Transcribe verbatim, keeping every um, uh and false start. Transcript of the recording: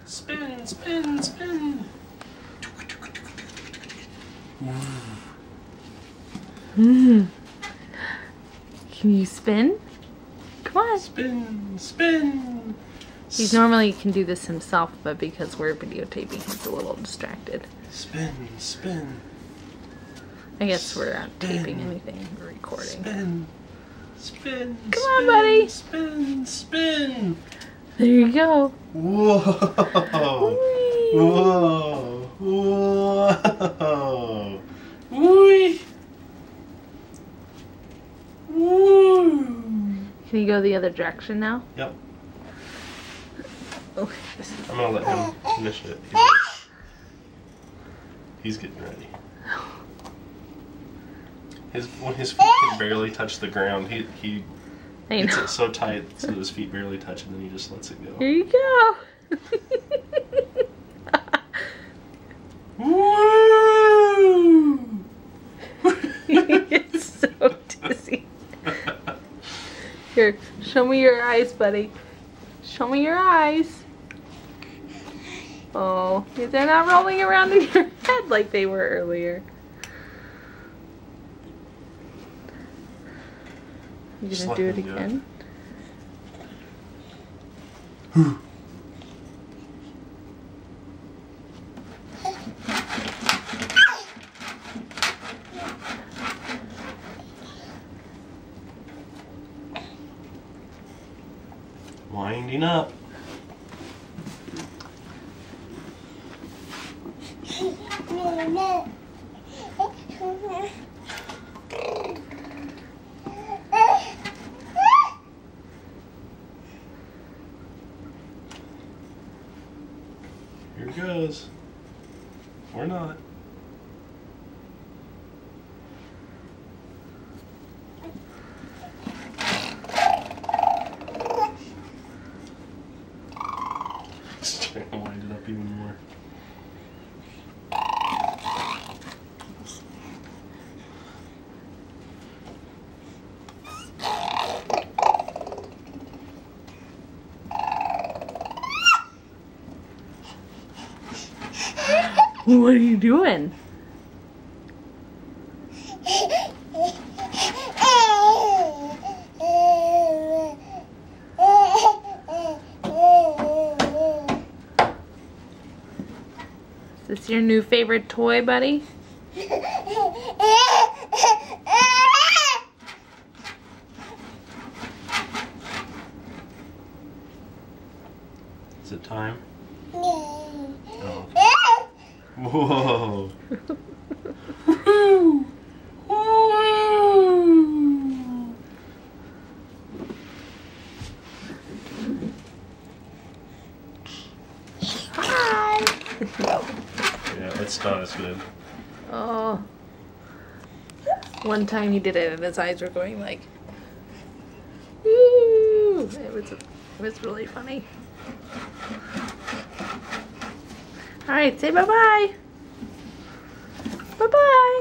Spin, spin, spin. Mm. Can you spin? Come on. Spin, spin. He normally can do this himself, but because we're videotaping, he's a little distracted. Spin, spin. I guess we're not taping anything, we're recording. Spin, spin. Come on, buddy. Spin, spin. There you go. Whoa. Whee. Whoa. Whoa. Whee. Woo. Can you go the other direction now? Yep. Oh. I'm gonna let him finish it. He's, he's getting ready. His when his feet can barely touch the ground, he he I gets know. it so tight so that his feet barely touch, and then he just lets it go. Here you go. Woo! It's so dizzy. Here, show me your eyes, buddy. Show me your eyes. Oh, they're not rolling around in your head like they were earlier. You Just gonna let do it him do it. again? Winding up. Here it goes. Or not. Just trying to wind it up even more. What are you doing? Is this your new favorite toy, buddy? Is it time? Oh, okay. Whoa. Woo. Woo. Hi! Yeah, it's not as good. Oh. One time he did it and his eyes were going like, woo! It was, it was really funny. Alright, say bye-bye. Bye-bye.